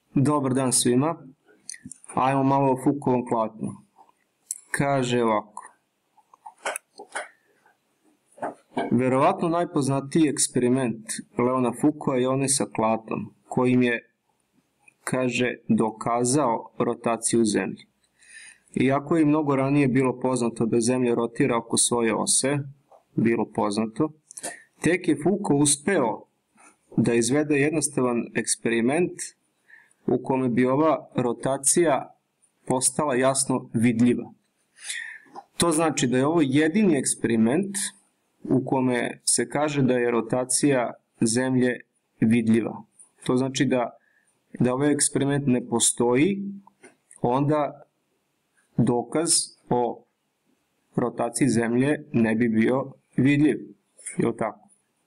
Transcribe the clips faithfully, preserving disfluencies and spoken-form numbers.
Dobar dan svima. Ajmo malo o Foucaultovom klatnu. Kaže ovako. Verovatno najpoznatiji eksperiment Leona Foucaulta je onaj sa klatnom, kojim je, kaže, dokazao rotaciju Zemlje. Iako je mnogo ranije bilo poznato da Zemlja rotira oko svoje ose, bilo poznato, tek je Foucault uspeo da izvede jednostavan eksperiment u kome bi ova rotacija postala jasno vidljiva. To znači da je ovo jedini eksperiment u kome se kaže da je rotacija Zemlje vidljiva. To znači da, da ovaj eksperiment ne postoji, onda dokaz o rotaciji Zemlje ne bi bio vidljiv. Je li tako?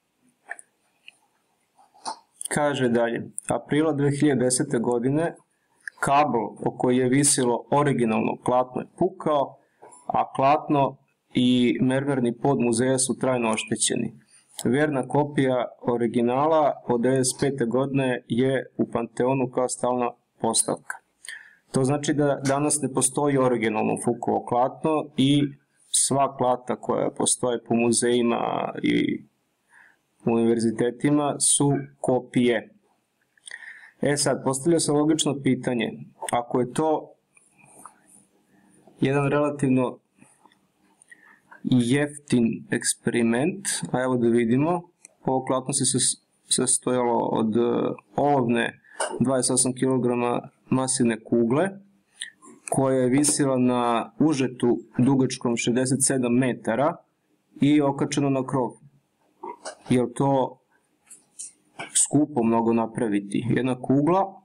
Kaže dalje, aprila dve hiljade desete. godine kabel o koji je visilo originalno klatno je pukao, a klatno i mermerni pod muzeja su trajno oštećeni. Verna kopija originala od devedeset pete. godine je u Panteonu kao stalna postavka. To znači da danas ne postoji originalno Foucaultovo klatno i sva klata koja postoje po muzejima i univerzitetima su kopije. E sad, postavlja se logično pitanje, ako je to jedan relativno jeftin eksperiment, a evo da vidimo, ovo klatno se sastojalo od olovne dvadeset osam kilograma masivne kugle, koja je visila na užetu dugačkom šezdeset sedam metara i okačeno na krov. Je li to skupo mnogo napraviti? Jedna kugla,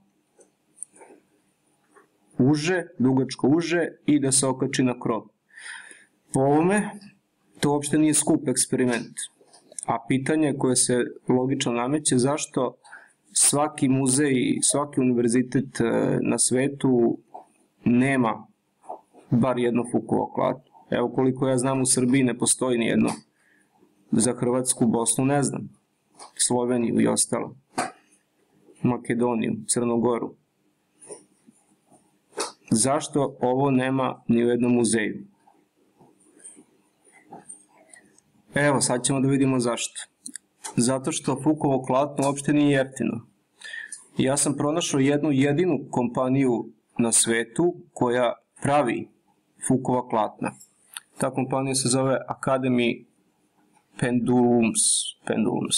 uže, dugačko uže i da se okači na krov. Po ovome, to uopšte nije skup eksperiment. A pitanje koje se logično nameće, zašto svaki muzej i svaki univerzitet na svetu nema bar jedno Foucaultovo klatno. Evo koliko ja znam, u Srbiji ne postoji nijedno. Za Hrvatsku, Bosnu ne znam, Sloveniju i ostalo, Makedoniju, Crnogoru. Zašto ovo nema ni u jednom muzeju? Evo, sad ćemo da vidimo zašto. Zato što Foucaultovo klatno uopšte nije jeftino. Ja sam pronašao jednu jedinu kompaniju na svetu koja pravi Foucaultova klatna. Ta kompanija se zove Academy Pendulums, Pendulums.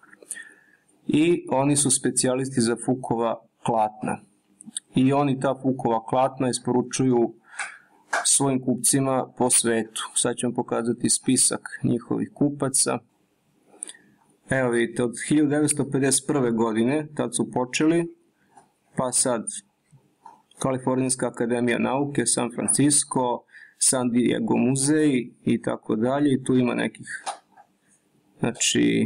I oni su specijalisti za Foucaultova klatna. I oni ta Foucaultova klatna isporučuju svojim kupcima po svetu. Sad ću vam pokazati spisak njihovih kupaca. Evo vidite, od hiljadu devetsto pedeset prve. godine, tad su počeli, pa sad Kalifornijska akademija nauke, San Francisco, San Diego muzej i tako dalje. I tu ima nekih, znači,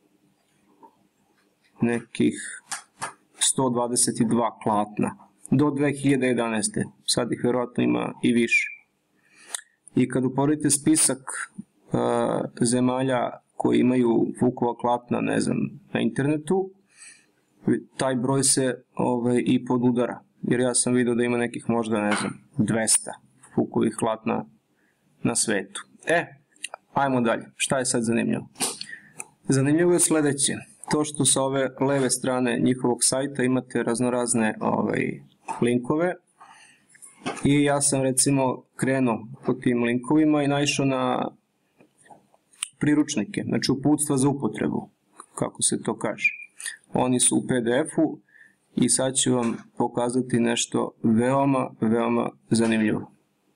nekih sto dvadeset dva klatna. Do dve hiljade jedanaeste. Sad ih verovatno ima i više. I kad uporedite spisak uh, zemalja koji imaju Foucaultova klatna, ne znam, na internetu, taj broj se ovaj, i podudara. Jer ja sam vidio da ima nekih možda, ne znam, dvesta Foucaultovih klatna na svetu. E, ajmo dalje. Šta je sad zanimljivo? Zanimljivo je sledeće. To što sa ove leve strane njihovog sajta imate raznorazne ovaj, linkove i ja sam recimo krenuo po tim linkovima i naišao na priručnike, znači uputstva za upotrebu, kako se to kaže. Oni su u pe de efu i sad ću vam pokazati nešto veoma, veoma zanimljivo.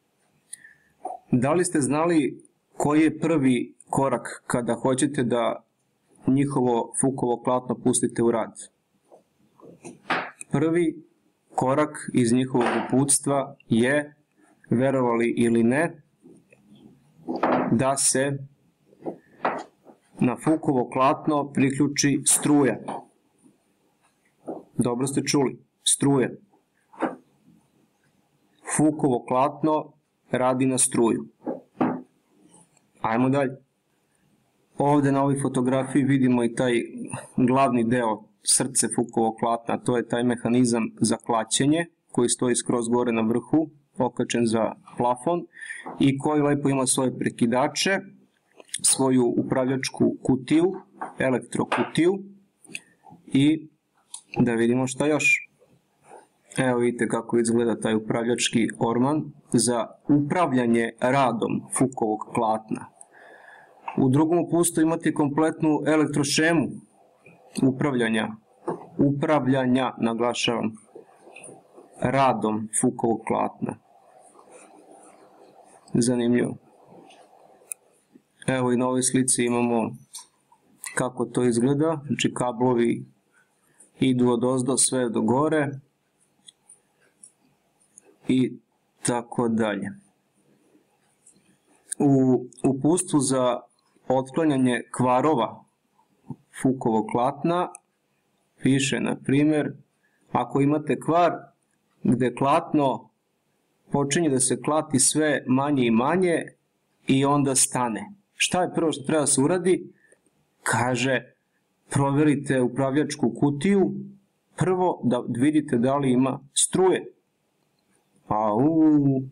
Da li ste znali koji je prvi korak kada hoćete da njihovo Foucaultovo klatno pustite u rad? Prvi korak iz njihovog uputstva je, verovali ili ne, da se na Foucaultovo klatno priključi struja. Dobro ste čuli, struja. Foucaultovo klatno radi na struju. Ajmo dalje. Ovde na ovoj fotografiji vidimo i taj glavni deo srce Foucaultovog platna, to je taj mehanizam za klaćenje koji stoji skroz gore na vrhu, okačen za plafon i koji lepo ima svoje prekidače, svoju upravljačku kutiju, elektrokutiju i da vidimo šta još. Evo vidite kako izgleda taj upravljački orman za upravljanje radom Foucaultovog platna. U drugom opustu imate kompletnu elektrošemu upravljanja, upravljanja, naglašavam, radom Foucaultovog platna. Zanimljivo. Evo i na ovoj slici imamo kako to izgleda, znači kablovi idu od ozdo sve do gore i tako dalje. U upustvu za otklanjanje kvarova Foucaultovog platna piše, na primjer, ako imate kvar gde platno počinje da se klati sve manje i manje i onda stane. Šta je prvo što treba da se uradi? Kaže, proverite upravljačku kutiju, prvo da vidite da li ima struje. Pa uuu,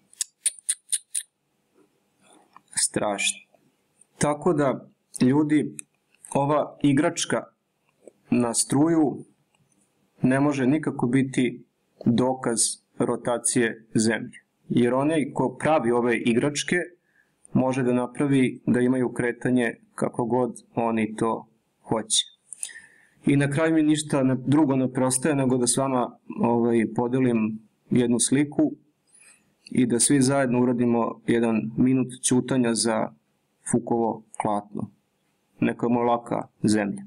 strašno. Tako da, ljudi, ova igračka na struju ne može nikako biti dokaz rotacije zemlje. Jer onaj ko pravi ove igračke može da napravi da imaju kretanje kako god oni to hoće. I na kraju mi ništa drugo ne preostaje nego da s vama ovaj, podelim jednu sliku i da svi zajedno uradimo jedan minut ćutanja za Foucaultovo platno. Neka mu laka zemlja.